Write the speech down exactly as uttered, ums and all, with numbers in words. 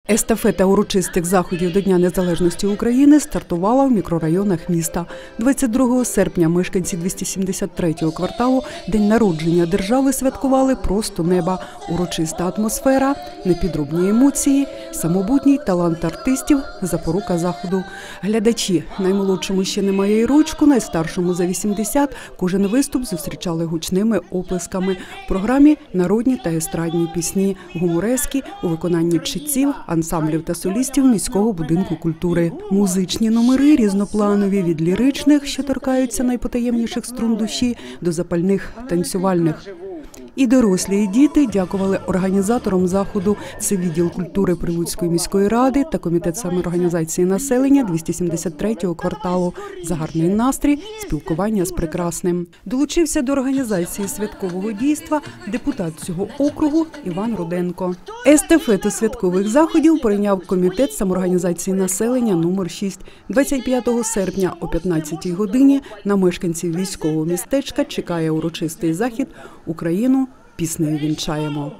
Естафета урочистих заходів до Дня незалежності України стартувала в мікрорайонах міста. двадцять другого серпня мешканці двісті сімдесят третього кварталу день народження держави святкували просто неба. Урочиста атмосфера, непідробні емоції, самобутній талант артистів – запорука заходу. Глядачі, наймолодшому ще немає й рочку, найстаршому за вісімдесят, кожен виступ зустрічали гучними оплесками. В програмі народні та естрадні пісні, гуморески у виконанні читців, ансамблів та солістів міського будинку культури. Музичні номери різнопланові від ліричних, що торкаються найпотаємніших струн душі, до запальних танцювальних. І дорослі, і діти дякували організаторам заходу. Це відділ культури Прилуцької міської ради та комітет самоорганізації населення двісті сімдесят третього кварталу. За гарний настрій, спілкування з прекрасним. Долучився до організації святкового дійства депутат цього округу Іван Руденко. Естафету святкових заходів прийняв комітет самоорганізації населення номер шість. двадцять п'ятого серпня о п'ятнадцятій годині на мешканців військового містечка чекає урочистий захід «Україну піснею вінчаємо».